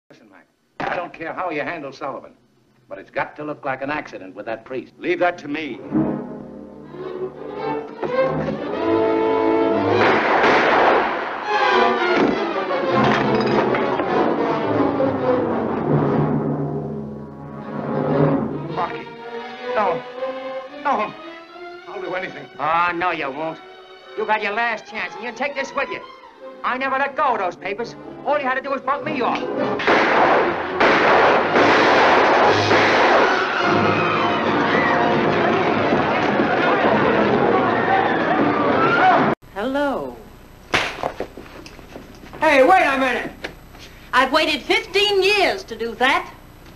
Listen, Mac, I don't care how you handle Sullivan, but it's got to look like an accident with that priest. Leave that to me. Marky, no. No. I'll do anything. Oh, no, you won't. You got your last chance, and you take this with you. I never let go of those papers. All you had to do was bump me off. Hello. Hey, wait a minute. I've waited 15 years to do that.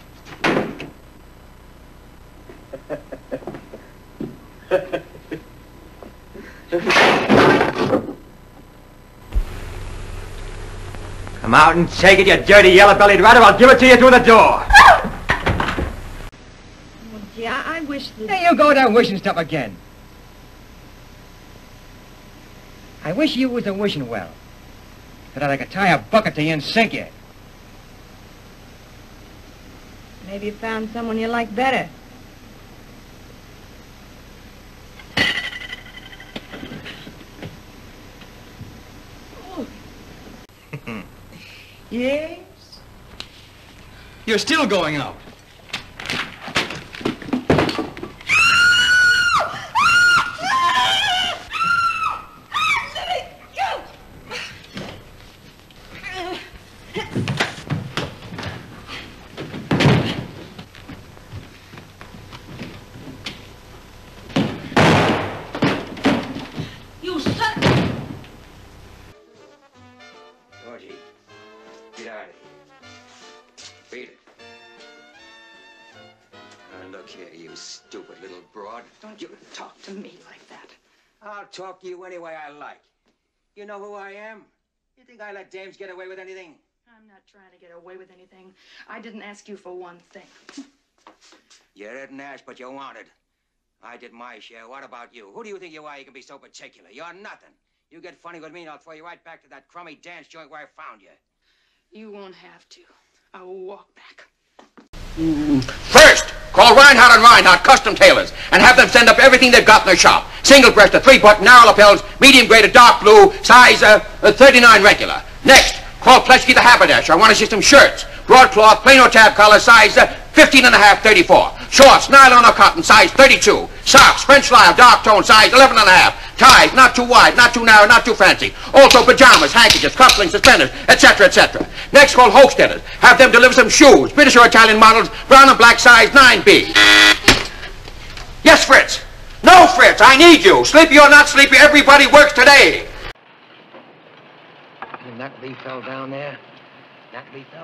Come out and take it, you dirty yellow-bellied rat, or I'll give it to you through the door. Oh, gee, I wish that... Hey, you go there wishing stuff again. I wish you was a wishing well, so that I could tie a bucket to you and sink you. Maybe you found someone you like better. Yes? You're still going out. You son... Georgie, get out of here. Beat it. Now look here, you stupid little broad. Don't you talk to me like that. I'll talk to you any way I like. You know who I am? You think I let dames get away with anything? I'm not trying to get away with anything. I didn't ask you for one thing. You didn't ask, but you wanted. I did my share. What about you? Who do you think you are? You can be so particular. You're nothing. You get funny with me, and I'll throw you right back to that crummy dance joint where I found you. You won't have to. I will walk back. First, call Reinhardt and Reinhardt Custom Tailors and have them send up everything they've got in their shop. Single-breasted, 3-button, narrow lapels, medium-graded, dark blue, size 39 regular. Next, call Plesky the haberdasher. I want to see some shirts. Broadcloth, plain or tab collar, size 15 and a half, 34. Shorts, nylon or cotton, size 32. Socks, French lisle, dark tone, size 11 and a half. Ties, not too wide, not too narrow, not too fancy. Also pajamas, handkerchiefs, cufflinks, suspenders, etc., etc. Next, call Hochstetter's. Have them deliver some shoes, British or Italian models, brown and black, size 9B. Yes, Fritz. No, Fritz, I need you. Sleepy or not sleepy, everybody works today. And that leaf fell down there? That leaf fell?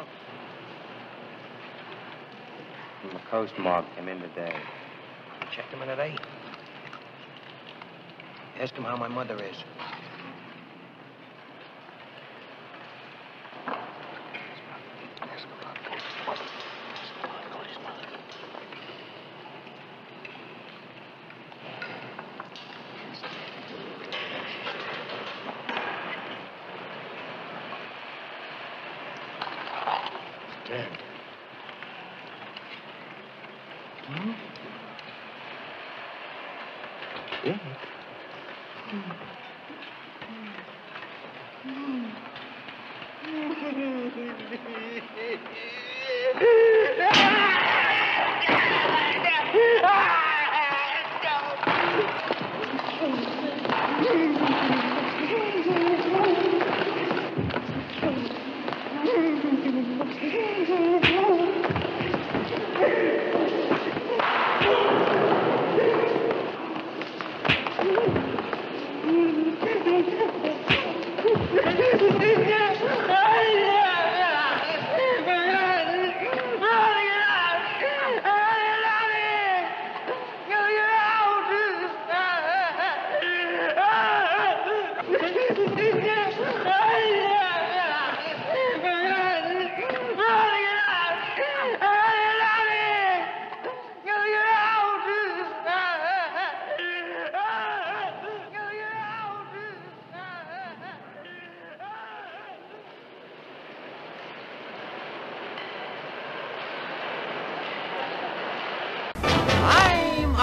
The Coast Mob came in today. Checked him in at 8. Ask him how my mother is. Dead. Hmm? Dead?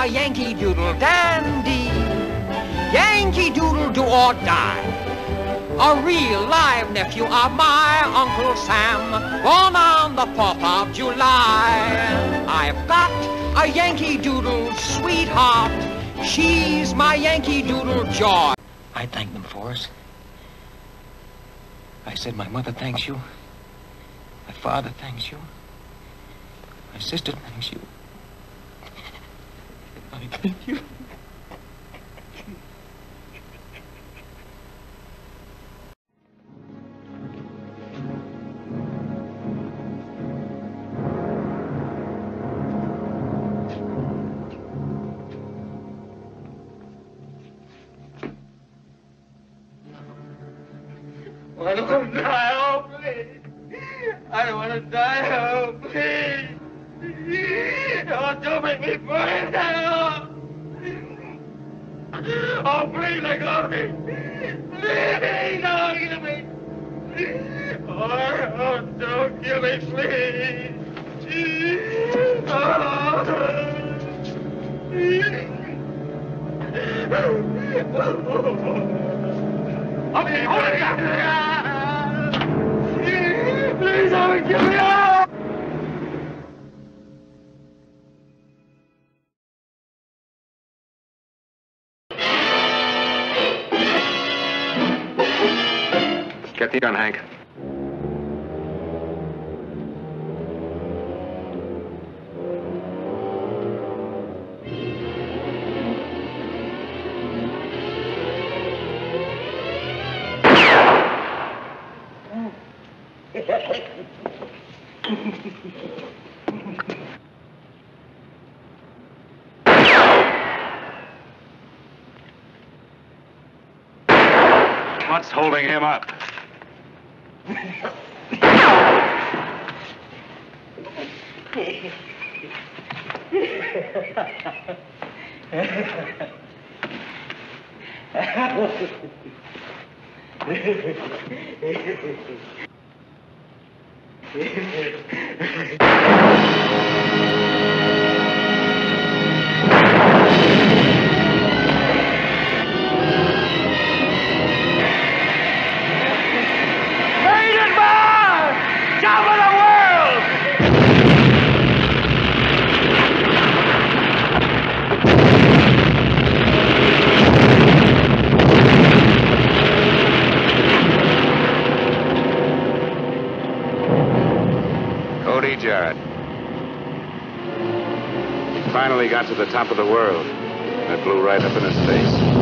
a Yankee Doodle dandy. Yankee Doodle do or die. A real live nephew of my Uncle Sam, born on the 4th of July. I've got a Yankee Doodle sweetheart. She's my Yankee Doodle joy. I thank them for us. I said, my mother thanks you. My father thanks you. My sister thanks you. I thank you. I don't want to die, oh, please. I don't want to die, oh, please. Oh, don't make me burn now. Oh, please, let go of me. Please, don't kill me. Oh, don't kill me, please. Okay, hold it down. Please don't kill me. Get the gun, Hank. What's holding him up? Cody Jarrett. Finally got to the top of the world. And it blew right up in his face.